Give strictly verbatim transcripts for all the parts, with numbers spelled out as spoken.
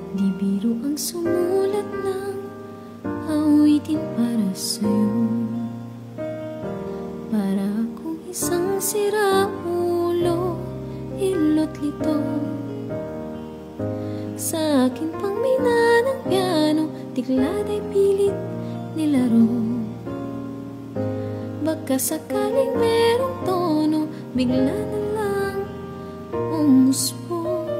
Di biro ang sumulat ng awitin para sa'yo. Para akong isang siraulo, ilot lito. Sa akin pang mina ng piano, tiglad ay pilit nilaro. Baka sakaling merong tono, bigla na lang umuspo.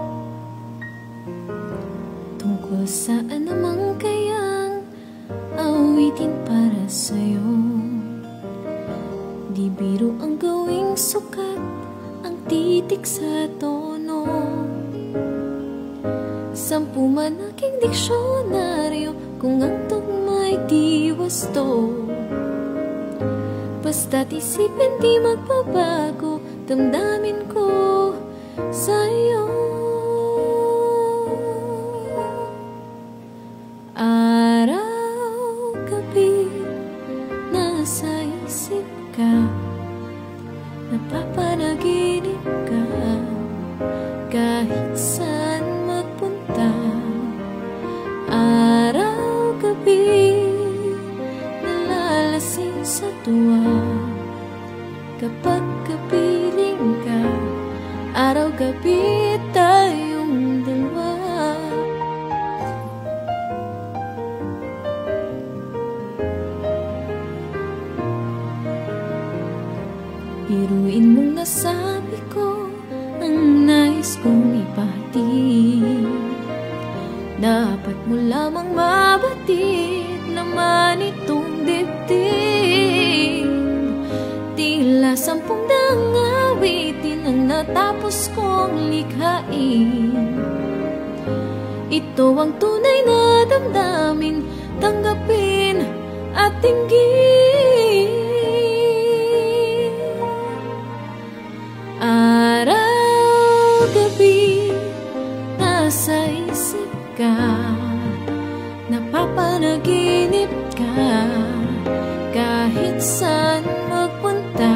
Tungkol saan namang kayang awitin para sa'yo. Di biro ang gawing sukat, ang titik sa tono. Sampu man aking diksyonaryo, kung ang tugma'y di wasto. Basta't isipin di magbabago, damdamin ko sa'yo. Araw, gabi, nasa isip ka, napapanaginip ka, kahit saan magpunta. Araw, gabi, nalalasing sa tuwa, kapag kapiling ka. Araw, gabi, tayong dalawa. Biruin mong nasabi ko ang nais kong ipahatid. Dapat mo lamang mabatid naman itong dibdib. Tila sampung daang awitin ang natapos kong likhain. Ito ang tunay na damdamin, tanggapin at tinggin. Araw, gabi, nasa isip ka, napapanaginip ka, kahit saan magpunta.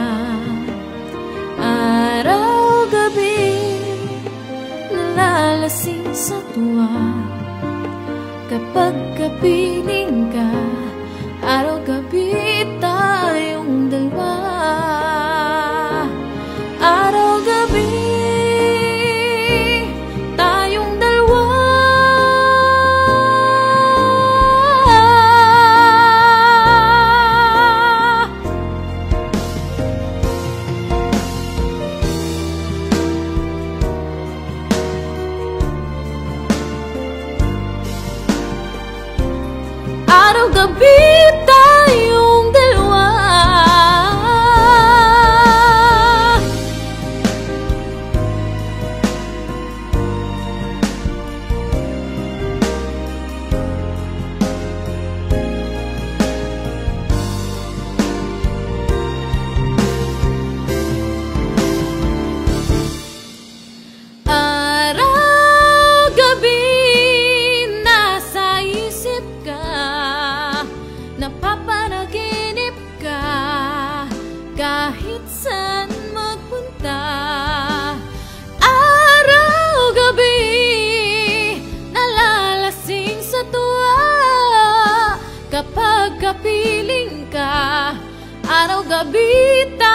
Araw, gabi, nalalasing sa tuwa, kapag kapiling ka. Araw, gabi, tayong dalawa. Araw, gabi, tayong dalawa. Araw, gabi, tayong dalawa. Araw, gabi, nasa isip ka, napapanaginip ka, kahit saan magpunta. Araw, gabi, nalalasing sa tuwa, kapag kapiling ka. Araw, gabi,